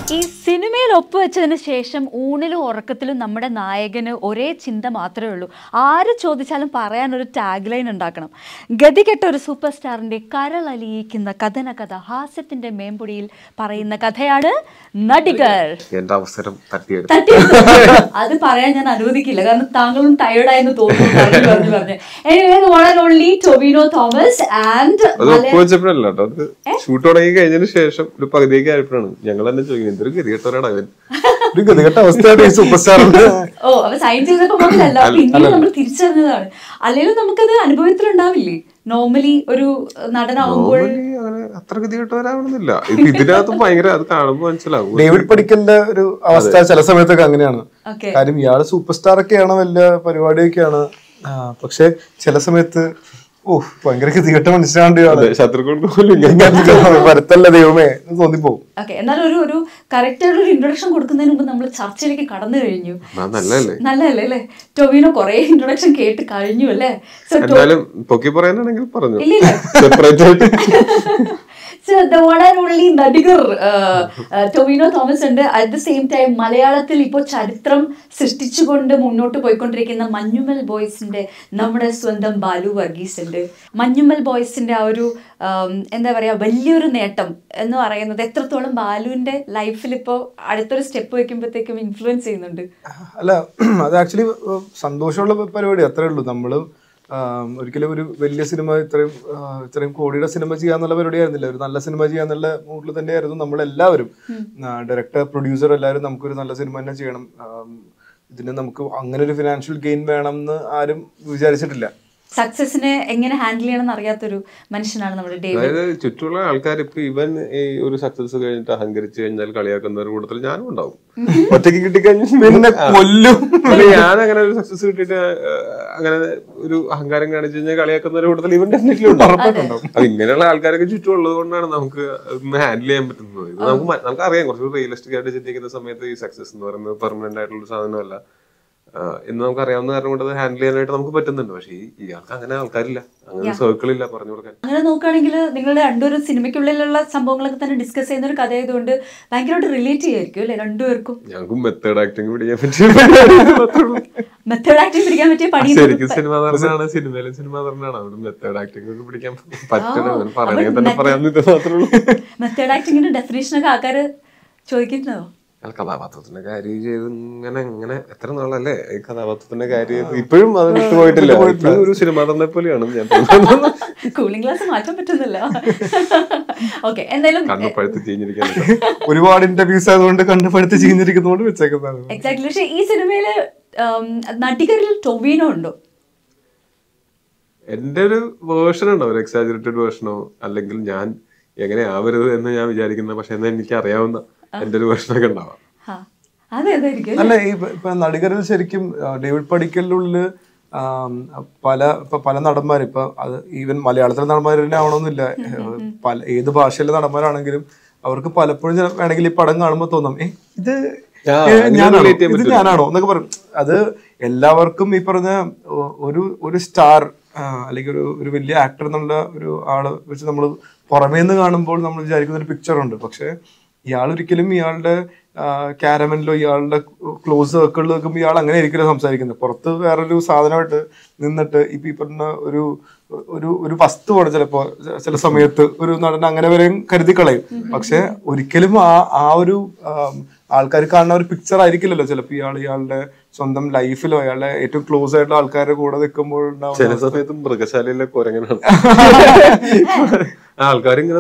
ഈ സിനിമയിൽ ഒപ്പുവെച്ചതിന് ശേഷം ഊണിലും ഉറക്കത്തിലും നമ്മുടെ നായകന് ഒരേ ചിന്ത മാത്രമേ ഉള്ളൂ. ആര് ചോദിച്ചാലും പറയാനൊരു ടാഗ് ലൈൻ ഉണ്ടാക്കണം. ഗതികെട്ട ഒരു സൂപ്പർ സ്റ്റാറിൻ്റെ കരളലിയിക്കുന്ന കഥന കഥ ഹാസ്യത്തിൻ്റെ മേമ്പൊടിയിൽ പറയുന്ന കഥയാണ് നടികർ. അത് പറയാൻ ഞാൻ അനുവദിക്കില്ല, കാരണം താങ്കളും ടയേർഡായെന്ന് തോന്നുന്നു. ടൊവിനോ തോമസ് ആൻഡ് ഷൂട്ട് തുടങ്ങി കഴിഞ്ഞതിന് ശേഷം ഒരു പകുതിയൊക്കെ ആയപ്പോഴാണ് ഞങ്ങൾ തന്നെ ചോദിക്കുന്നത് എന്തൊരു ഗതികെട്ടവരാണ് അവൻ. സൈൻ ചെയ്തപ്പോ പിന്നീട് നമ്മൾ തിരിച്ചറിഞ്ഞതാണ്. അല്ലെങ്കിൽ നമുക്കത് അനുഭവത്തിലുണ്ടാവില്ലേ? നോർമലി ഒരു നടനാവുമ്പോൾ അത്ര ഗതികെട്ടവരാവണമെന്നില്ല. ഇതിനകത്ത് ഭയങ്കര അത് കാണുമ്പോൾ മനസ്സിലാവും. ഡേവിഡ് പടിക്കലിന്റെ ഒരു അവസ്ഥ ചില സമയത്തൊക്കെ അങ്ങനെയാണ്. കാര്യം ഇയാള് സൂപ്പർ സ്റ്റാർ ഒക്കെയാണ്, വലിയ പരിപാടിയൊക്കെയാണ്. പക്ഷെ ചില സമയത്ത് ഭയങ്കര ഗതികെട്ട മനുഷ്യനാണ്ട് ശത്രുക്കൾക്ക് വരത്തല്ല ദൈവമേ തോന്നിപ്പോവും. എന്നാലും ഒരു കറക്റ്റ് ആയിട്ട് ഒരു ഇൻട്രൊഡക്ഷൻ കൊടുക്കുന്നതിന് മുമ്പ് നമ്മൾ ചർച്ചയിലേക്ക് കടന്നു കഴിഞ്ഞു. നല്ലതല്ലേ അല്ലേ? ടൊവിനോ കുറെ ഇൻട്രൊഡക്ഷൻ കേട്ട് കഴിഞ്ഞു അല്ലേ? So the one and only Nadikar Tovino Thomas ഉണ്ട്. അറ്റ് ദ സെയിം ടൈം മലയാളത്തിൽ ഇപ്പോൾ ചരിത്രം സൃഷ്ടിച്ചുകൊണ്ട് മുന്നോട്ട് പോയിക്കൊണ്ടിരിക്കുന്ന മഞ്ഞുമൽ ബോയ്സിന്റെ നമ്മുടെ സ്വന്തം ബാലു വർഗീസ് ഉണ്ട്. മഞ്ഞുമൽ ബോയ്സിന്റെ ആ ഒരു എന്താ പറയാ വലിയൊരു നേട്ടം എന്ന് പറയുന്നത് എത്രത്തോളം ബാലുവിന്റെ ലൈഫിൽ ഇപ്പോൾ അടുത്തൊരു സ്റ്റെപ്പ് വെക്കുമ്പോഴത്തേക്കും ഇൻഫ്ലുവൻസ് ചെയ്യുന്നുണ്ട്. അല്ല, അത് ആക്ച്വലി സന്തോഷമുള്ള പരിപാടി അത്രേ ഉള്ളൂ. നമ്മള് ഒരിക്കലും ഒരു വലിയ സിനിമ ഇത്രയും കോടിയുടെ സിനിമ ചെയ്യാന്നുള്ള പരിപാടി ആയിരുന്നില്ല. ഒരു നല്ല സിനിമ ചെയ്യാന്നുള്ള മൂഡിൽ തന്നെയായിരുന്നു നമ്മളെല്ലാവരും. ഡയറക്ടർ, പ്രൊഡ്യൂസർ എല്ലാവരും നമുക്കൊരു നല്ല സിനിമ തന്നെ ചെയ്യണം, ഇതിന് നമുക്ക് അങ്ങനെ ഒരു ഫിനാൻഷ്യൽ ഗെയിൻ വേണം എന്ന് ആരും വിചാരിച്ചിട്ടില്ല. സക്സസിനെ എങ്ങനെ ഹാൻഡിൽ ചെയ്യണം അറിയാത്തൊരു മനുഷ്യനാണ് നമ്മുടെ ഡേവിഡ്. അതായത് ചുറ്റുമുള്ള ആൾക്കാർ ഇപ്പൊ ഇവൻ ഈ ഒരു സക്സസ് കഴിഞ്ഞിട്ട് അഹങ്കരിച്ചു കഴിഞ്ഞാൽ കളിയാക്കുന്ന ഒരു കൂട്ടത്തിൽ ഞാനും ഉണ്ടാവും. ഒറ്റയ്ക്ക് കിട്ടിക്കഴിഞ്ഞാൽ കൊല്ലും. ഞാൻ അങ്ങനെ ഒരു സക്സസ് കിട്ടിയിട്ട് അങ്ങനെ ഒരു അഹങ്കാരം കാണിച്ചു കഴിഞ്ഞാൽ കളിയാക്കുന്ന ഒരു കൂട്ടത്തിൽ ഇവൻ ഡെഫിനറ്റ്ലി ഉണ്ടാവും. അപ്പൊ ഇങ്ങനെയുള്ള ആൾക്കാരൊക്കെ ചുറ്റുമുള്ളത് കൊണ്ടാണ് നമുക്ക് ഹാൻഡിൽ ചെയ്യാൻ പറ്റുന്നത്. ഇത് നമുക്ക് അറിയാം, കുറച്ചുകൂടി റിയലിസ്റ്റിക് ആയിട്ട് ചിന്തിക്കുന്ന സമയത്ത് ഈ സക്സസ് എന്ന് പറയുന്നത് പെർമനന്റ് ആയിട്ടുള്ള സാധനമല്ല എന്ന് നമുക്ക് അറിയാവുന്ന കാരണം കൊണ്ട് അത് ഹാൻഡിൽ ചെയ്യാനായിട്ട് നമുക്ക് പറ്റുന്നുണ്ട്. പക്ഷേ ഇയാൾക്ക് അങ്ങനെ ആൾക്കാരില്ല, അങ്ങനെ സർക്കിളില്ല പറഞ്ഞു കൊടുക്കാൻ. അങ്ങനെ നോക്കുകയാണെങ്കിൽ നിങ്ങളുടെ രണ്ടുപേരും സിനിമയ്ക്കുള്ളിലുള്ള സംഭവങ്ങളൊക്കെ തന്നെ ഡിസ്കസ് ചെയ്യുന്ന ഒരു കഥയായതുകൊണ്ട് ഭയങ്കരമായിട്ട് റിലേറ്റ് ചെയ്യായിരിക്കും അല്ലെ രണ്ടുപേർക്കും? ഞങ്ങൾക്ക് മെത്തേഡ് ആക്ടിങ് പിടിക്കാൻ പറ്റിയ മെത്തേഡ് ആക്ടിങ് പിടിക്കാൻ പറ്റിയ പണി. ശരിക്കും സിനിമ നടനാണ്, സിനിമയിലും സിനിമ നടനാണ്, അവിടെ മെത്തേഡ് ആക്ടിങ് ഒക്കെ പിടിക്കാൻ പറ്റണം. പറയണെങ്കിൽ തന്നെ പറയാൻ ഇത് മാത്രമേ ഉള്ളൂ. മെത്തേഡ് ആക്ടിങ്ങിന്റെ ഡെഫിനേഷനൊക്കെ ആൾക്കാര് ചോദിക്കുന്നതോ? കഥാപാത്രത്തിന്റെ കാര്യം ചെയ്ത് ഇങ്ങനെ എത്ര നാളല്ലേ ഈ കഥാപാത്രത്തിന്റെ കാര്യം ഇപ്പോഴും അത് വിട്ടുപോയിട്ടില്ല. ഒരു സിനിമ തന്നെ പോലെയാണ് ഞാൻ കൂളിംഗ് ഗ്ലാസ് മാറ്റാൻ പറ്റുന്നില്ല. ഓക്കെ, എന്തായാലും കണ്ണുപഴുത്ത് ചീഞ്ഞിരിക്കാൻ ഒരുപാട് ഇന്റർവ്യൂസ് ആയതുകൊണ്ട് കണ്ണുപഴുത്ത് ചീഞ്ഞിരിക്കുന്നതുകൊണ്ട് വെച്ചേക്കുന്നതാണ്. എക്സാക്ട്ലി. പക്ഷെ ഈ സിനിമയില് നടികരിൽ ടൊവിനോ ഉണ്ടോ? എന്റെ ഒരു വേർഷൻ ഉണ്ടോ, ഒരു എക്സാജറേറ്റഡ് വേർഷനോ, അല്ലെങ്കിൽ ഞാൻ എങ്ങനെ ആവരുത് എന്ന് ഞാൻ വിചാരിക്കുന്നത്, പക്ഷെ എന്നാ എനിക്ക് അറിയാവുന്ന എന്റെ ഒരു വേർഷനൊക്കെ ഉണ്ടാവാം. അല്ല, ഇപ്പൊ നടികരിൽ ശരിക്കും ഡേവിഡ് പടിക്കലിനുള്ളില് പല നടന്മാരും, ഇപ്പൊ അത് ഈവൻ മലയാളത്തിലെ നടന്മാർ തന്നെ ആവണമെന്നില്ല, ഏത് ഭാഷയിലെ നടന്മാരാണെങ്കിലും അവർക്ക് പലപ്പോഴും വേണമെങ്കിൽ ഈ പടം കാണുമ്പോൾ തോന്നും ഇത് ഞാനാണോ എന്നൊക്കെ പറയും. അത് എല്ലാവർക്കും ഈ പറഞ്ഞ ഒരു സ്റ്റാർ അല്ലെങ്കിൽ ഒരു വലിയ ആക്ടർ എന്നുള്ള ഒരു ആള് വെച്ച് നമ്മൾ പുറമേന്ന് കാണുമ്പോൾ നമ്മൾ വിചാരിക്കുന്ന ഒരു പിക്ചർ ഉണ്ട്. പക്ഷെ ഇയാൾ ഒരിക്കലും ഇയാളുടെ ക്യാരമനിലോ ഇയാളുടെ ക്ലോസ് സർക്കിളിൽ നിൽക്കുമ്പോൾ ഇയാൾ അങ്ങനെ ആയിരിക്കില്ല സംസാരിക്കുന്നത്. പുറത്ത് വേറൊരു സാധനമായിട്ട് നിന്നിട്ട് ഇപ്പൊ ഈ പറഞ്ഞ ഒരു വസ്തുവാണ് ചിലപ്പോ ചില സമയത്ത് ഒരു നടൻ അങ്ങനെ വരെ കരുതി കളയും. പക്ഷെ ഒരിക്കലും ആ ഒരു ആൾക്കാർ കാണുന്ന ഒരു പിക്ചർ ആയിരിക്കില്ലല്ലോ ചിലപ്പോൾ ഇയാളുടെ സ്വന്തം ലൈഫിലോ അയാളുടെ ഏറ്റവും ക്ലോസ് ആയിട്ടുള്ള ആൾക്കാരുടെ കൂടെ നിൽക്കുമ്പോൾ ചില സമയത്ത് മൃഗശാലയിലെ കുരങ്ങനാണ് ആൾക്കാരിങ്ങനെ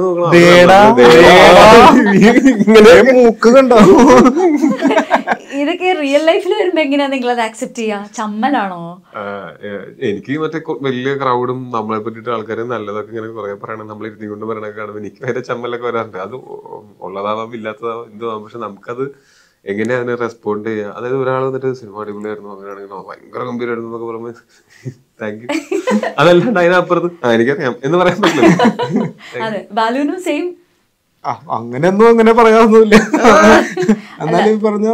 മൂക്ക് കണ്ടോ. ഇതൊക്കെ റിയൽ ലൈഫിൽ വരുമ്പോ എങ്ങനെയാ നിങ്ങൾ അത് ആക്സെപ്റ്റ് ചെയ്യാ? ചമ്മലാണോ? എനിക്ക് മറ്റേ വലിയ ക്രൗഡും നമ്മളെ പറ്റിയിട്ട് ആൾക്കാരെ നല്ലതൊക്കെ ഇങ്ങനെ കുറെ പറയണം, നമ്മൾ ഇരുത്തിക്കൊണ്ട് പറയണൊക്കെ കാണുമ്പോൾ എനിക്ക് അതിന്റെ ചമ്മലൊക്കെ വരാറുണ്ട്. അത് ഉള്ളതാവാം ഇല്ലാത്തതാവാം എന്തുവാം, പക്ഷെ നമുക്കത് എങ്ങനെയാ അതിനെ റെസ്പോണ്ട് ചെയ്യുക? അതായത് ഒരാൾ വന്നിട്ട് സിനിമ അടിപൊളിയായിരുന്നു, അങ്ങനെയാണെങ്കിൽ ഭയങ്കര ഗംഭീരമായിരുന്നു എന്നൊക്കെ പറയുമ്പോൾ താങ്ക് യു, അതല്ലാണ്ട് അതിനപ്പുറത്ത് എനിക്കറിയാം എന്ന് പറയാൻ പറ്റില്ല. അങ്ങനെയൊന്നും അങ്ങനെ പറയാനൊന്നുമില്ല. എന്നാലും പറഞ്ഞ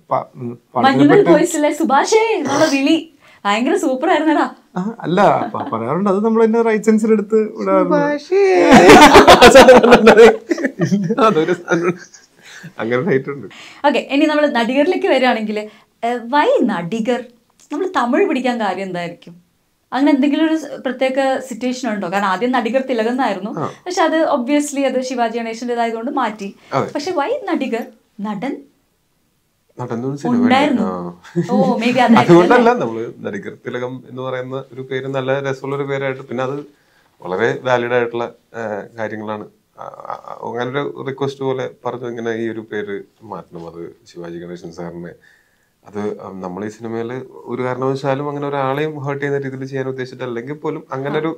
സുഭാഷേ വിളി ഭയങ്കര സൂപ്പർ ആയിരുന്നടാ. അല്ല പറയാറുണ്ട്, അത് നമ്മൾ തന്നെ റൈറ്റ് സെൻസിലെടുത്ത് അങ്ങനെ ടൈറ്റിൽ ഉണ്ട്. ഓക്കെ, ഇനി നമ്മൾ നടികരിലേക്ക് വരികയാണെങ്കിൽ വൈ നടികർ? നമ്മൾ തമിഴ് പിടിക്കാൻ കാര്യം എന്തായിരിക്കും? അങ്ങനെ എന്തെങ്കിലും ഒരു പ്രത്യേക സിറ്റുവേഷൻ ഉണ്ടോ? കാരണം ആദ്യം നടികർ തിലകൻ എന്നായിരുന്നു, പക്ഷെ അത് ഒബ്വിയസ്ലി അത് ശിവാജി ഗണേശൻ്റെതായതുകൊണ്ട് മാറ്റി. പക്ഷെ വൈ നടികർ? നടൻ അതുകൊണ്ടല്ല നമ്മള് നടികർ തിലകം എന്ന് പറയുന്ന ഒരു പേര് നല്ല രസമുള്ള ഒരു പേരായിട്ട്, പിന്നെ അത് വളരെ വാലിഡ് ആയിട്ടുള്ള കാര്യങ്ങളാണ്. അങ്ങനൊരു റിക്വസ്റ്റ് പോലെ പറഞ്ഞു ഇങ്ങനെ ഈ ഒരു പേര് മാറ്റണം, അത് ശിവാജി ഗണേശൻ സാറിനെ. അത് നമ്മൾ ഈ സിനിമയിൽ ഒരു കാരണവശാലും അങ്ങനെ ഒരാളെയും ഹേർട്ട് ചെയ്യുന്ന രീതിയിൽ ചെയ്യാൻ ഉദ്ദേശിച്ചിട്ടല്ലെങ്കിൽ പോലും അങ്ങനെ ഒരു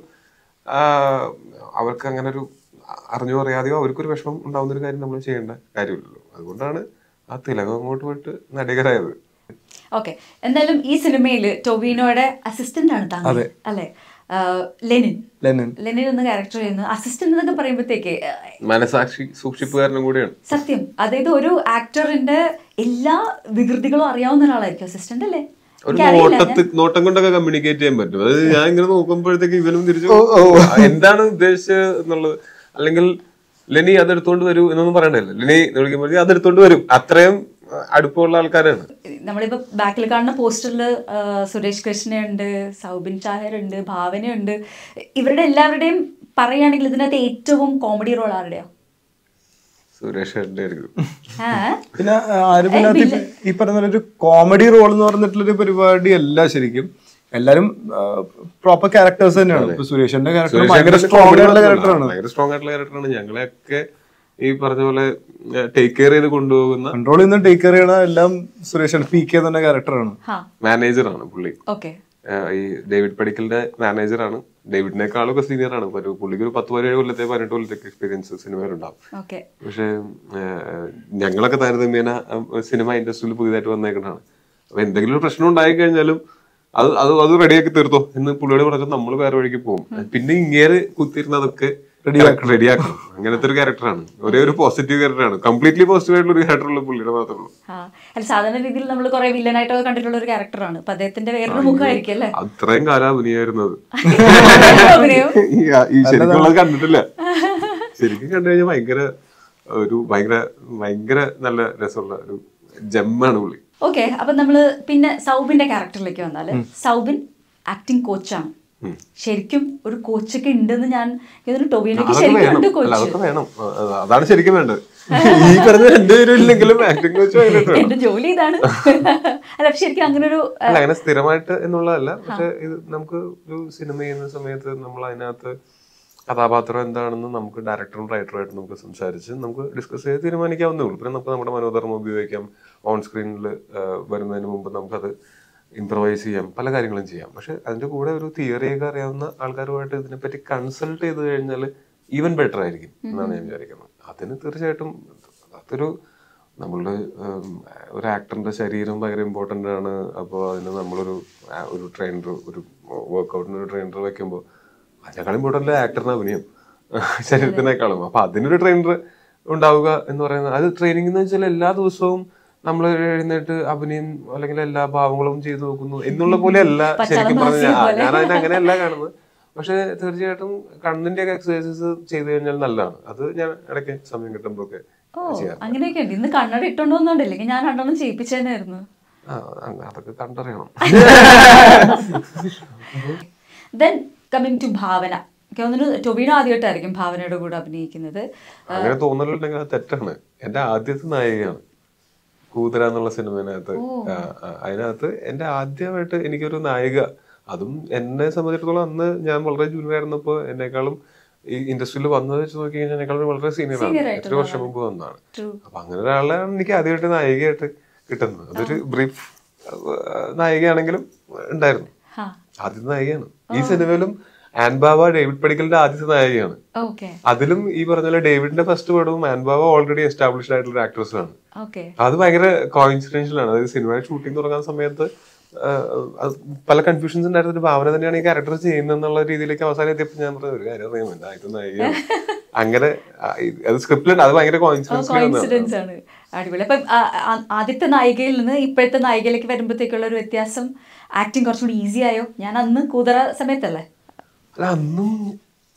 അവർക്ക് അങ്ങനെ ഒരു അറിഞ്ഞോ അറിയാതെയോ അവർക്കൊരു വിഷമം ഉണ്ടാവുന്ന ഒരു കാര്യം നമ്മൾ ചെയ്യേണ്ട കാര്യമില്ലല്ലോ. അതുകൊണ്ടാണ് ആ തിലകം അങ്ങോട്ട് പോയിട്ട് നടികരായത്. ഓക്കെ, എന്തായാലും ഈ സിനിമയിൽ ടൊവിനോയുടെ അസിസ്റ്റന്റ് ആണ് താങ്കൾ അല്ലെ? ലെനിൻ എന്ന ക്യാരക്ടർ ചെയ്യുന്നു. അസിസ്റ്റന്റ് എന്നൊക്കെ പറയുമ്പോഴത്തേക്ക് മനസാക്ഷി സൂക്ഷിപ്പുകാരനും കൂടിയാണ്. സത്യം, അതായത് ഒരു ആക്ടറിന്റെ എല്ലാ വികൃതികളും അറിയാവുന്ന ഒരാളായിരിക്കും അസിസ്റ്റന്റ് അല്ലേ? നോട്ടം കൊണ്ടൊക്കെ കമ്മ്യൂണിക്കേറ്റ് ചെയ്യാൻ പറ്റും. അത് ഞാൻ ഇങ്ങനെ നോക്കുമ്പോഴത്തേക്ക് ഇവനും തിരിച്ചു എന്താണ് ഉദ്ദേശിച്ചത് എന്നുള്ളത്, അല്ലെങ്കിൽ ലെനി അതെടുത്തോണ്ട് വരൂ എന്നൊന്നും പറയണ്ടല്ലോ. ലെനി വിളിക്കുമ്പോഴത്തേക്ക് അതെടുത്തോണ്ട് വരും. അത്രയും അടുപ്പമുള്ള ആൾക്കാരാണ്. നമ്മളിപ്പോ ബാക്കിൽ കാണുന്ന പോസ്റ്ററിൽ സുരേഷ് കൃഷ്ണയുണ്ട്, സൗബിൻ ഷാഹിർ ഉണ്ട്, ഭാവനയുണ്ട്. ഇവരുടെ എല്ലാവരുടെയും പറയുകയാണെങ്കിൽ ഇതിനകത്ത് ഏറ്റവും കോമഡി റോൾ ആരുടെയോ? സുരേഷ്. പിന്നെ ആരും ഈ പറഞ്ഞ ഒരു കോമഡി റോൾ എന്ന് പറഞ്ഞിട്ടുള്ളൊരു പരിപാടി അല്ല ശരിക്കും. എല്ലാരും പ്രോപ്പർ ക്യാരക്ടേഴ്സ് തന്നെയാണ്. സുരേഷിന്റെ ക്യാരക്ടർ ഭയങ്കര സ്ട്രോങ് ആയിട്ടുള്ള ക്യാരക്ടറാണ്. ഞങ്ങളെയൊക്കെ ഈ പറഞ്ഞ പോലെ ടേക്ക് കെയർ ചെയ്ത് കൊണ്ടുപോകുന്ന, കൺട്രോൾ ചെയ്യുന്ന, ടേക്ക് കെയർ ചെയ്യണ എല്ലാം സുരേഷ്. PK തന്നെ ക്യാരക്ടറാണ്, മാനേജറാണ് പുള്ളി. ഈ ഡേവിഡ് പടിക്കലിന്റെ മാനേജറാണ്. ഡേവിഡിനേക്കാളൊക്കെ സീനിയർ ആണ്. പുള്ളിക്ക് ഒരു 17 കൊല്ലത്തെ 18 കൊല്ലത്തെ എക്സ്പീരിയൻസ് സിനിമയിലുണ്ടാവും. പക്ഷെ ഞങ്ങളൊക്കെ താരതമ്യേന സിനിമ ഇൻഡസ്ട്രിയിൽ പുതിയതായിട്ട് വന്നേക്കണാണ്. അപ്പൊ എന്തെങ്കിലും ഒരു പ്രശ്നം ഉണ്ടായി കഴിഞ്ഞാലും അത് റെഡിയാക്കി തീർത്തോ എന്ന് പുള്ളിയോട് പറഞ്ഞാൽ നമ്മൾ വേറെ വഴിക്ക് പോകും. പിന്നെ ഇങ്ങേര് കുത്തിരുന്നതൊക്കെ റെഡിയാക്കണം. അങ്ങനത്തെ ഒരു ക്യാരക്ടറാണ്. ഒരേ ഒരു പോസിറ്റീവ് ക്യാരക്ടറാണ്. കംപ്ലീറ്റ്ലി പോസിറ്റീവ് ആയിട്ടുള്ള ഒരു ക്യാരക്ടറുള്ള പുള്ളിയുടെ മാത്രമേ ഉള്ളൂ. സാധാരണ രീതിയിൽ നമ്മൾ കുറെ വില്ലനായിട്ടൊക്കെ കണ്ടിട്ടുള്ള ഒരു ക്യാരക്ടറാണ്. അദ്ദേഹത്തിന്റെ വേറൊരു മുഖമായിരിക്കും അല്ലേ? അത്രയും കാലം അഭിനയായിരുന്നത് ഈ ശരിക്കുള്ളത് കണ്ടിട്ടില്ല. ശരിക്കും കണ്ടു കഴിഞ്ഞാൽ ഭയങ്കര നല്ല രസമുള്ള ഒരു ജമ്മാണ് പുള്ളി. ഓക്കെ, അപ്പൊ നമ്മള് പിന്നെ സൗബിന്റെ ക്യാരക്ടറിലേക്ക് വന്നാല്, സൗബിൻ ആക്ടിങ് കോച്ചാണ്. ശരിക്കും ഒരു കോച്ചൊക്കെ ഉണ്ടെന്ന് ഞാൻ ടൊവിനോയ്ക്ക് ശരിക്കും കോച്ച് വേണം. അതാണ് ശരിക്കും വേണ്ടത്. ഈ പറഞ്ഞ രണ്ടുപേരും ഇല്ലെങ്കിലും ആക്ടിങ് കോച്ച് എന്റെ ജോലി ഇതാണ്. അല്ല ശരിക്കും അങ്ങനെ ഒരു അങ്ങനെ സ്ഥിരമായിട്ട് എന്നുള്ളതല്ല. പക്ഷെ ഇത് നമുക്ക് ഒരു സിനിമ ചെയ്യുന്ന സമയത്ത് നമ്മൾ അതിനകത്ത് കഥാപാത്രം എന്താണെന്ന് നമുക്ക് ഡയറക്ടറും റൈറ്ററുമായിട്ട് നമുക്ക് സംസാരിച്ച് നമുക്ക് ഡിസ്കസ് ചെയ്ത് തീരുമാനിക്കാവുന്നേ ഉള്ളൂ. പിന്നെ നമുക്ക് നമ്മുടെ മനോധർമ്മം ഉപയോഗിക്കാം. ഓൺ സ്ക്രീനിൽ വരുന്നതിന് മുമ്പ് നമുക്കത് ഇംപ്രവൈസ് ചെയ്യാം, പല കാര്യങ്ങളും ചെയ്യാം. പക്ഷെ അതിന്റെ കൂടെ ഒരു തിയറിയൊക്കെ അറിയാവുന്ന ആൾക്കാരുമായിട്ട് ഇതിനെപ്പറ്റി കൺസൾട്ട് ചെയ്ത് കഴിഞ്ഞാൽ ഈവൻ ബെറ്റർ ആയിരിക്കും എന്നാണ് ഞാൻ വിചാരിക്കുന്നത്. അതിന് തീർച്ചയായിട്ടും അതൊരു നമ്മളുടെ ഒരു ആക്ടറിന്റെ ശരീരം ഭയങ്കര ഇമ്പോർട്ടൻ്റ് ആണ്. അപ്പോൾ അതിന് നമ്മളൊരു ട്രെയിനർ, ഒരു വർക്കൗട്ടിന് ഒരു ട്രെയിനർ വെക്കുമ്പോൾ അതിനേക്കാളും ഇമ്പോർട്ടൻ്റ് ആക്ടറിന് അഭിനയം ശരീരത്തിനേക്കാളും. അപ്പൊ അതിനൊരു ട്രെയിനർ ഉണ്ടാവുക എന്ന് പറയുന്നത്, അത് ട്രെയിനിങ് എന്ന് വെച്ചാൽ എല്ലാ ദിവസവും നമ്മൾ എഴുന്നേറ്റ് അഭിനയം അല്ലെങ്കിൽ എല്ലാ ഭാവങ്ങളും ചെയ്തു നോക്കുന്നു എന്നുള്ള പോലെ അല്ല ശരിക്കും പറഞ്ഞാൽ. ഞാൻ അതിനെ അങ്ങനെയല്ല കാണുന്നത്. പക്ഷെ തീർച്ചയായിട്ടും കണ്ണിന്റെ ഒക്കെ എക്സസൈസസ് ചെയ്തു കഴിഞ്ഞാൽ നല്ലതാണ്. അത് ഞാൻ ഇടയ്ക്ക് സമയം കിട്ടുമ്പോഴൊക്കെ ചെയ്യാം. അങ്ങനെയൊക്കെ ഉണ്ട്. ഇന്ന് കണ്ണട ഇട്ടോണ്ടോന്നുണ്ടല്ലേ? ഞാൻ രണ്ടെണ്ണം ചെയ്യിപ്പിച്ചേനായിരുന്നു. അതൊക്കെ കണ്ടറിയണം. Then coming to ഭാവന, ടൊവിനോ ആദ്യമായിട്ടായിരിക്കും ഭാവനയുടെ കൂടെ അഭിനയിക്കുന്നത്. അങ്ങനെ തോന്നലുണ്ടെങ്കിൽ അത് തെറ്റാണ്. എന്റെ ആദ്യത്തെ നായികയാണ് കൂതര എന്നുള്ള സിനിമേനകത്ത്. അതിനകത്ത് എന്റെ ആദ്യമായിട്ട് എനിക്കൊരു നായിക, അതും എന്നെ സംബന്ധിച്ചിടത്തോളം അന്ന് ഞാൻ വളരെ ജൂനിയർ ആയിരുന്നപ്പോ എന്നെക്കാളും ഈ ഇൻഡസ്ട്രിയിൽ വന്നത് വെച്ച് നോക്കി കഴിഞ്ഞാൽ എന്നെക്കാളും വളരെ സീനിയറാണ്. എത്ര വർഷം മുമ്പ് വന്നതാണ്. അപ്പൊ അങ്ങനെ ഒരാളാണ് എനിക്ക് ആദ്യമായിട്ട് നായികയായിട്ട് കിട്ടുന്നത്. അതൊരു ബ്രീഫ് നായികയാണെങ്കിലും ഉണ്ടായിരുന്നു. ആദ്യത്തെ നായികയാണ്. ഈ സിനിമയിലും ആൻബാവ ഡേവിഡ് പടിക്കലിന്റെ ആദ്യത്തെ നായികയാണ്. അതിലും ഈ പറഞ്ഞ പോലെ ഡേവിഡിന്റെ ഫസ്റ്റ് പടവും ആൻബാവ ഓൾറെഡി എസ്റ്റാബ്ലിഷ്ഡ് ആയിട്ടുള്ള ആക്ട്രസ് ആണ്. അത് ഭയങ്കര കോയിൻസിഡൻഷ്യൽ ആണ്. അതായത് സിനിമയുടെ ഷൂട്ടിംഗ് തുടങ്ങുന്ന സമയത്ത് പല കൺഫ്യൂഷൻസ് ഉണ്ടായിരുന്ന ഭാവന തന്നെയാണ് ഈ ക്യാരക്ടർ ചെയ്യുന്നതെന്നുള്ള രീതിയിലേക്ക് അവസാനം എത്തിയപ്പോൾ ഞാൻ പറഞ്ഞ ഒരു കാര്യം അറിയാമല്ലോ, ആദ്യത്തെ നായികയാണ്. അങ്ങനെ അത് സ്ക്രിപ്റ്റിലുണ്ട്. അത് ഭയങ്കര കോയിൻസിഡൻസ് ആണ്. അടിപൊളി. അപ്പം ആദ്യത്തെ നായികയിൽ നിന്ന് ഇപ്പോഴത്തെ നായികയിലേക്ക് വരുമ്പോഴത്തേക്കുള്ള ഒരു വ്യത്യാസം, ആക്ടിങ് കുറച്ചുകൂടി ഈസി ആയോ? ഞാൻ അന്ന് കൂതറ സമയത്തല്ലേ? അല്ല, അന്നും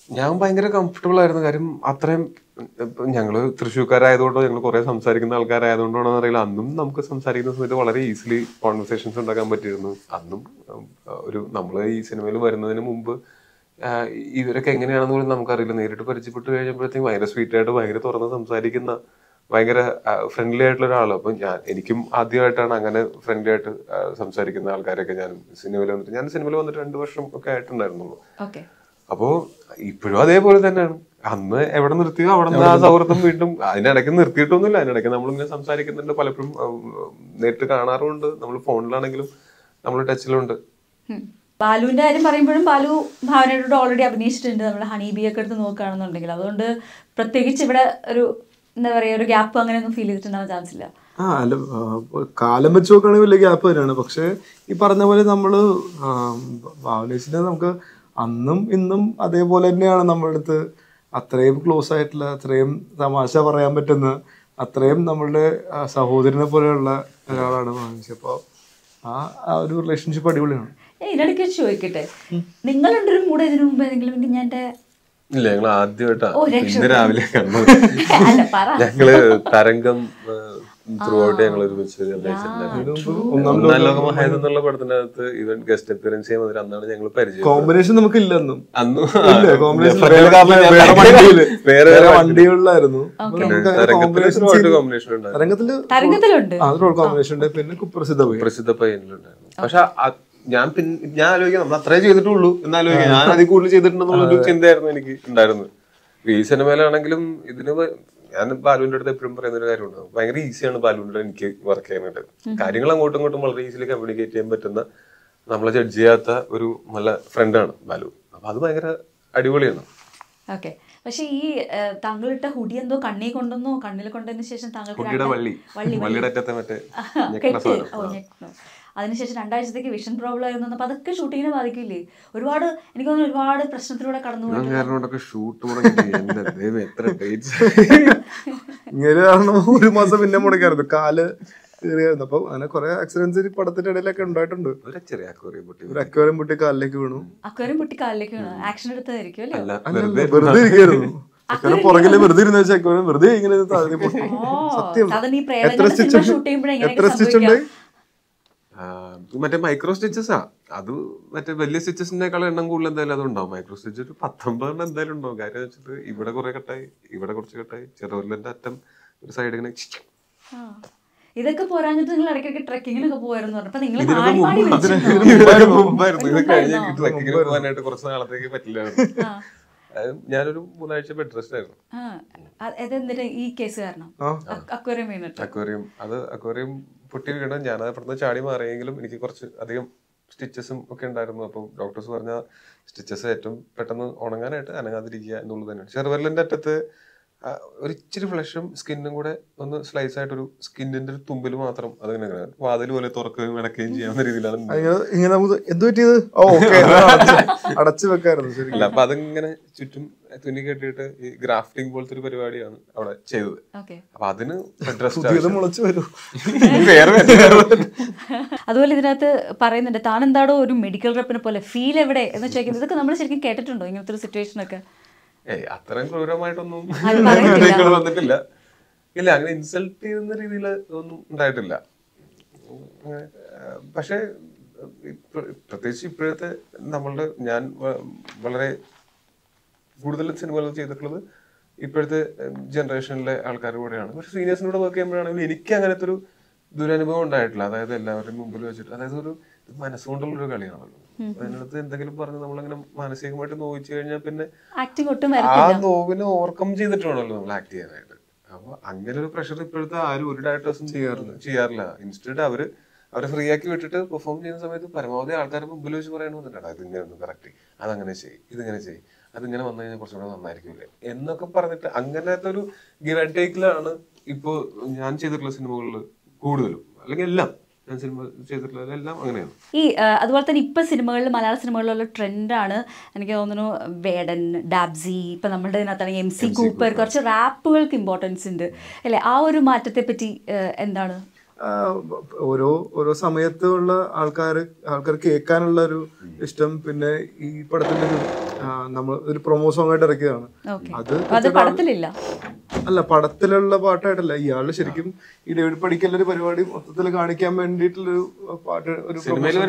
ഞാൻ ഭയങ്കര കംഫർട്ടബിൾ ആയിരുന്നു. കാര്യം അത്രയും ഞങ്ങള് തൃശ്ശൂർക്കാരായതുകൊണ്ടോ ഞങ്ങൾ കുറെ സംസാരിക്കുന്ന ആൾക്കാരായതുകൊണ്ടാണോ അറിയില്ല, അന്നും നമുക്ക് സംസാരിക്കുന്ന സമയത്ത് വളരെ ഈസിലി കോൺവെർസേഷൻസ് ഉണ്ടാക്കാൻ പറ്റിയിരുന്നു. അന്നും നമ്മള് ഈ സിനിമയിൽ വരുന്നതിന് മുമ്പ് ഇവരൊക്കെ എങ്ങനെയാണെന്ന് പോലും നമുക്കറിയില്ല. നേരിട്ട് പരിചയപ്പെട്ട് കഴിഞ്ഞപ്പോഴത്തേക്കും ഭയങ്കര സ്വീറ്റ് ആയിട്ട് ഭയങ്കര തുറന്ന് സംസാരിക്കുന്ന ഭയങ്കര ഫ്രണ്ട്ലി ആയിട്ടുള്ള ഒരാള്. അപ്പൊ എനിക്കും ആദ്യമായിട്ടാണ് അങ്ങനെ ഫ്രണ്ട്ലി ആയിട്ട് സംസാരിക്കുന്ന ആൾക്കാരൊക്കെ ഞാൻ സിനിമയിൽ വന്നിട്ട് 2 വർഷം ഒക്കെ ആയിട്ടുണ്ടായിരുന്നുള്ളൂ. അപ്പോ ഇപ്പോഴും അതേപോലെ തന്നെയാണ്. അന്ന് എവിടെ നിർത്തിയോ അവിടെ നിന്ന് ആ സൗഹൃദം വീണ്ടും അതിനിടയ്ക്ക് നിർത്തിയിട്ടൊന്നുമില്ല. അതിനിടയ്ക്ക് നമ്മളിങ്ങനെ സംസാരിക്കുന്നുണ്ട്, പലപ്പോഴും നേരിട്ട് കാണാറുമുണ്ട്, നമ്മൾ ഫോണിലാണെങ്കിലും നമ്മൾ ടച്ചിലുണ്ട്. ബാലുവിന്റെ കാര്യം പറയുമ്പോഴും ബാലു ഭാവനയോട് ഓൾറെഡി അഭിനയിച്ചിട്ടുണ്ട് നമ്മുടെ ഹണി ബി ഒക്കെ എടുത്ത് നോക്കുകയാണെന്നുണ്ടെങ്കിൽ. അതുകൊണ്ട് പ്രത്യേകിച്ച് ഇവിടെ ഒരു എന്താ പറയാ ഒരു ഗ്യാപ്പ് അങ്ങനെയൊന്നും ഫീൽ ചെയ്തിട്ടുണ്ടാവാൻ ചാൻസ് ഇല്ല. അല്ല, കാലം വെച്ച് നോക്കുകയാണെങ്കിൽ വലിയ ഗ്യാപ്പ് തന്നെയാണ്. പക്ഷെ ഈ പറഞ്ഞ പോലെ നമ്മള് ഭാവനേച്ചിനെ നമുക്ക് അന്നും ഇന്നും അതേപോലെ തന്നെയാണ് നമ്മുടെ അടുത്ത്. അത്രയും ക്ലോസ് ആയിട്ടുള്ള, അത്രയും തമാശ പറയാൻ പറ്റുന്ന, അത്രയും നമ്മളുടെ സഹോദരനെ പോലെയുള്ള ഒരാളാണ് ഭാവനേച്ചി. അപ്പോൾ ആ ഒരു റിലേഷൻഷിപ്പ് അടിപൊളിയാണ്. ഇതിനിടയ്ക്ക് ചോദിക്കട്ടെ, നിങ്ങൾ രണ്ടൊരു കൂടെ ഇതിനു മുമ്പ് ഏതെങ്കിലും ഞാൻ ഇല്ല, ഞങ്ങൾ ആദ്യമായിട്ടാണ് ഇന്ന് രാവിലെ കണ്ടത്. ഞങ്ങള് തരംഗം ത്രൂ ഔട്ട് ഞങ്ങൾ ഒരുമിച്ച് ഒന്നാം ലോകമഹായുധം എന്നുള്ള പടത്തിനകത്ത് ഇവൻ ഗസ്റ്റ് അപ്പിയറൻസ് ചെയ്യാൻ വന്നിട്ട് അന്നാണ് ഞങ്ങൾ പരിചയം. കോമ്പിനേഷൻ നമുക്ക് ഇല്ലെന്നും വേറെ വണ്ടികളിലായിരുന്നു. കോമ്പിനേഷൻ ഉണ്ട്. പിന്നെ പ്രസിദ്ധ പയ്യനിലുണ്ടായിരുന്നു. പക്ഷെ ഞാൻ ആലോചിക്കാം, നമ്മൾ അത്രേ ചെയ്തിട്ടുള്ളൂ എന്നാലോചിക്കാം, ഞാൻ അതിൽ കൂടുതൽ ചെയ്തിട്ടുണ്ടെന്നുള്ളൊരു ചിന്തയായിരുന്നു എനിക്ക് ഉണ്ടായിരുന്നത്. ഈ സിനിമയിലാണെങ്കിലും ഇതിന് ഞാൻ ബാലുവിന്റെ അടുത്ത് എപ്പോഴും പറയുന്ന ഒരു കാര്യമുണ്ട്, ഭയങ്കര ഈസിയാണ് ബാലുവിന്റെ എനിക്ക് വർക്ക് ചെയ്യാനായിട്ട്. കാര്യങ്ങൾ അങ്ങോട്ടും ഇങ്ങോട്ടും വളരെ ഈസിലി കമ്മ്യൂണിക്കേറ്റ് ചെയ്യാൻ പറ്റുന്ന, നമ്മളെ ജഡ്ജ് ചെയ്യാത്ത ഒരു നല്ല ഫ്രണ്ടാണ് ബാലു. അപ്പൊ അത് ഭയങ്കര അടിപൊളിയാണ്. ഓക്കെ. പക്ഷെ ഈ താങ്കളിട്ട ഹുഡി എന്തോ കണ്ണിൽ കൊണ്ടുവന്നോ, കണ്ണിൽ കൊണ്ടതിന് ശേഷം താങ്കൾക്ക് വള്ളിയുടെ അറ്റത്തെ മറ്റേ അതിനുശേഷം 2 ആഴ്ചത്തേക്ക് വിഷൻ പ്രോബ്ലം ആയിരുന്നു. അപ്പൊ അതൊക്കെ ഷൂട്ടിങ്ങിനെ ബാധിക്കില്ലേ? ഒരുപാട് എനിക്ക് തോന്നുന്നു ഒരുപാട് പ്രശ്നത്തിലൂടെ കടന്നു ഇങ്ങനെ ഒരു മാസം പിന്നെ മുടക്കായിരുന്നു, കാല് കയറിയായിരുന്നു. അപ്പൊ അങ്ങനെ കുറെ ആക്സിഡൻസ് പടത്തിന്റെ ഇടയിലൊക്കെ ഉണ്ടായിട്ടുണ്ട്. ഒരു അക്വേറിയം പൊട്ടി കാലിലേക്ക് വീണു. ആക്ഷൻ എടുത്തതായിരിക്കും അല്ലേ? വെറുതെ ഇരിക്കായിരുന്നു. അക്വേറിയം പുറകില് വെറുതെ ഇരുന്ന് വെച്ചാൽ അക്വേറിയം വെറുതെ ഇങ്ങനെ സത്യം. എത്ര സ്റ്റിച്ച് ഉണ്ട്? മറ്റേ മൈക്രോ സ്റ്റിച്ചസാ അത്. മറ്റേ വലിയ സ്റ്റിച്ചസിനേക്കാളും എണ്ണം കൂടുതൽ എന്തായാലും അതുണ്ടാവും. മൈക്രോ സ്റ്റിച്ച് ഒരു 19 എന്തായാലും ഉണ്ടാവും. കാര്യം വെച്ചിട്ട് ഇവിടെ കുറെ കട്ടായി, ഇവിടെ കുറച്ച് കട്ടായി, ചെറുവിരലിന്റെ അറ്റം ഒരു സൈഡ് ഇങ്ങനെ. ഇതൊക്കെ പോരാഞ്ഞിട്ട് നിങ്ങൾ ഇടയ്ക്കൊക്കെ ട്രെക്കിങ്ങിനൊക്കെ പോയായിരുന്നു. ഇത് കഴിഞ്ഞ ട്രെക്കിങ്ങിന് പോകാനായിട്ട് കുറച്ച് നാളത്തേക്ക് പറ്റില്ലായിരുന്നു. ഞാനൊരു 3 ആഴ്ച ബെഡ് റെസ്റ്റ് ആയിരുന്നു. അക്വേറിയം പൊട്ടി വീണ ഞാനത് അപ്പുറത്ത് ചാടി മാറിയെങ്കിലും എനിക്ക് കുറച്ച് അധികം സ്റ്റിച്ചസും ഒക്കെ ഉണ്ടായിരുന്നു. അപ്പം ഡോക്ടേഴ്സ് പറഞ്ഞ സ്റ്റിച്ചസ് ഏറ്റവും പെട്ടെന്ന് ഉണങ്ങാനായിട്ട് അനങ്ങാതിരിക്കുക എന്നുള്ളത് തന്നെയാണ്. ചെറുവിരലിന്റെ അറ്റത്ത് ഒരു ഇച്ചിരി ഫ്ലഷും സ്കിന്നും കൂടെ ഒന്ന് സ്ലൈസ് ആയിട്ടൊരു സ്കിന്നിന്റെ ഒരു തുമ്പിൽ മാത്രം അതിങ്ങനെ വാതിൽ പോലെ തുറക്കുകയും അടക്കുകയും ചെയ്യാവുന്ന രീതിയിലാണ്. അടച്ചു വെക്കായിരുന്നു. അല്ല, അപ്പൊ അതിങ്ങനെ ചുറ്റും തുന്നി കെട്ടിയിട്ട് ഈ ഗ്രാഫ്റ്റിംഗ് പോലത്തെ ഒരു പരിപാടിയാണ് അവിടെ ചെയ്തത്. അപ്പൊ അതിന് അതുപോലെ ഇതിനകത്ത് പറയുന്നുണ്ട് താൻ എന്താടോ ഒരു മെഡിക്കൽ റെപ്പിനെ പോലെ ഫീൽ എവിടെ എന്ന് ചോദിക്കുന്നത്. ഇതൊക്കെ നമ്മൾ ശരിക്കും കേട്ടിട്ടുണ്ടോ ഇങ്ങനത്തെ ഒരു സിറ്റുവേഷൻ ഒക്കെ? അത്രയും ക്രൂരമായിട്ടൊന്നും വന്നിട്ടില്ല. ഇല്ല, അങ്ങനെ ഇൻസൾട്ട് ചെയ്യുന്ന രീതിയിൽ ഒന്നും ഉണ്ടായിട്ടില്ല. പക്ഷെ പ്രത്യേകിച്ച് ഇപ്പോഴത്തെ ഞാൻ വളരെ കൂടുതൽ സിനിമകൾ ചെയ്തിട്ടുള്ളത് ഇപ്പോഴത്തെ ജനറേഷനിലെ ആൾക്കാർ കൂടെയാണ്. പക്ഷെ സീനിയേഴ്സിനോട് വർക്ക് ചെയ്യുമ്പോഴാണെങ്കിലും എനിക്ക് അങ്ങനത്തെ ഒരു ദുരനുഭവം ഉണ്ടായിട്ടില്ല. അതായത് എല്ലാവരുടെയും മുമ്പിൽ വെച്ചിട്ട്, അതായത് ഒരു മനസ്സുകൊണ്ടുള്ളൊരു കളിയാണല്ലോ. അതിനടുത്ത് എന്തെങ്കിലും പറഞ്ഞ് നമ്മളങ്ങനെ മാനസികമായിട്ട് നോവിച്ചു കഴിഞ്ഞാൽ പിന്നെ ആ നോവിനെ ഓവർകം ചെയ്തിട്ടാണല്ലോ നമ്മൾ ആക്ട് ചെയ്യാനായിട്ട്. അപ്പൊ അങ്ങനെ ഒരു പ്രഷർ ഇപ്പോഴത്തെ ആരും ഒരു ഡയറക്ടേഴ്സും ചെയ്യാറില്ല. ഇൻസ്റ്റന്റ് അവര് ഫ്രീ ആക്കി വിട്ടിട്ട് പെർഫോം ചെയ്യുന്ന സമയത്ത് പരമാവധി ആൾക്കാരുടെ മുമ്പിൽ വെച്ച് പറയണമെന്നുണ്ടാ ഇതിങ്ങനെ ഒന്ന് കറക്റ്റ്, അതങ്ങനെ ചെയ്യും, ഇതിങ്ങനെ ചെയ്യും, അതിങ്ങനെ വന്നു കഴിഞ്ഞാൽ കുറച്ചുകൂടെ നന്നായിരിക്കില്ലേ എന്നൊക്കെ പറഞ്ഞിട്ട് അങ്ങനത്തെ ഒരു ഗിവ് ആൻഡ് ടേക്കിലാണ് ഇപ്പൊ ഞാൻ ചെയ്തിട്ടുള്ള സിനിമകളിൽ കൂടുതലും, അല്ലെങ്കിൽ എല്ലാം ഞാൻ സിനിമ ചെയ്തിട്ടുള്ള എല്ലാം അങ്ങനെയാണ്. ഈ അതുപോലെ തന്നെ ഇപ്പൊ സിനിമകളിൽ, മലയാള സിനിമകളിലുള്ള ട്രെൻഡാണ് എനിക്ക് തോന്നുന്നു വേടൻ, ഡാബ്സി, ഇപ്പൊ നമ്മളുടെ ഇതിനകത്താണെങ്കിൽ MC കൂപ്പർ, കുറച്ച് റാപ്പുകൾക്ക് ഇമ്പോർട്ടൻസ് ഉണ്ട് അല്ലെ? ആ ഒരു മാറ്റത്തെ പറ്റി എന്താണ്? ഓരോ സമയത്തുള്ള ആൾക്കാർ കേൾക്കാനുള്ള ഒരു ഇഷ്ടം, പിന്നെ ഈ പടത്തിന്റെ നമ്മൾ ഒരു പ്രൊമോ സോങ് ആയിട്ട് ഇറക്കിയതാണ്. അത് പടത്തിലില്ല, അല്ല പടത്തിലുള്ള പാട്ടായിട്ടല്ല, ഇയാള് ശരിക്കും ഈ ഡേവിഡ് പടിക്കലിന്റെ ഒരു പരിപാടി മൊത്തത്തിൽ കാണിക്കാൻ വേണ്ടിയിട്ടുള്ളൊരു പാട്ട്, ഒരു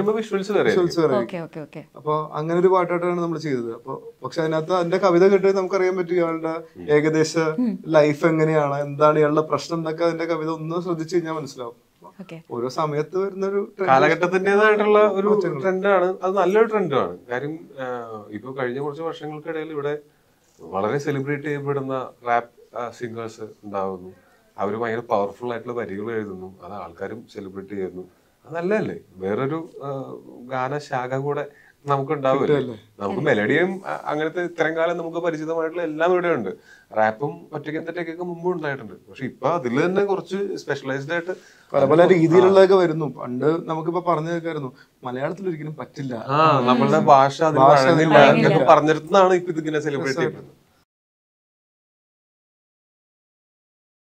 അപ്പൊ അങ്ങനെ ഒരു പാട്ടായിട്ടാണ് നമ്മൾ ചെയ്തത്. അപ്പൊ പക്ഷെ അതിനകത്ത് അതിന്റെ കവിത കേട്ട് നമുക്കറിയാൻ പറ്റും ഇയാളുടെ ഏകദേശ ലൈഫ് എങ്ങനെയാണ്, എന്താണ് ഇയാളുടെ പ്രശ്നം എന്നൊക്കെ അതിന്റെ കവിത ഒന്ന് ശ്രദ്ധിച്ചു കഴിഞ്ഞാൽ മനസ്സിലാവും. ഓരോ സമയത്ത് വരുന്ന ഒരു കാലഘട്ടത്തിന്റേതായിട്ടുള്ള ഒരു ട്രെൻഡാണ് അത്. നല്ലൊരു ട്രെൻഡാണ്. കാര്യം ഇപ്പൊ കഴിഞ്ഞ കുറച്ച് വർഷങ്ങൾക്കിടയിൽ ഇവിടെ വളരെ സെലിബ്രേറ്റ് ചെയ്യപ്പെടുന്ന റാപ്പ് സിംഗേഴ്സ് ഉണ്ടാവുന്നു. അവർ ഭയങ്കര പവർഫുൾ ആയിട്ടുള്ള വരികൾ എഴുതുന്നു, അത് ആൾക്കാരും സെലിബ്രേറ്റ് ചെയ്യുന്നു. അത് നല്ലതല്ലേ? വേറൊരു ഗാനശാഖ കൂടെ നമുക്ക് ഉണ്ടാവില്ല. നമുക്ക് മെലഡിയും അങ്ങനത്തെ ഇത്രയും കാലം നമുക്ക് പരിചിതമായിട്ടുള്ള എല്ലാം ഇവിടെ ഉണ്ട്. റാപ്പും ഒറ്റയ്ക്കൊക്കെ മുമ്പ് ഉണ്ടായിട്ടുണ്ട്. പക്ഷെ ഇപ്പൊ അതിൽ തന്നെ കുറച്ച് സ്പെഷ്യലൈസ്ഡ് ആയിട്ട് പല പല രീതിയിലുള്ളതൊക്കെ വരുന്നു. പണ്ട് നമുക്കിപ്പോ പറഞ്ഞു കേൾക്കായിരുന്നു മലയാളത്തിൽ ഒരിക്കലും പറ്റില്ല, നമ്മളുടെ ഭാഷ പറഞ്ഞിടത്തുനിന്നാണ് ഇപ്പൊ ഇതിങ്ങനെ സെലിബ്രേറ്റ് ചെയ്യുന്നത്.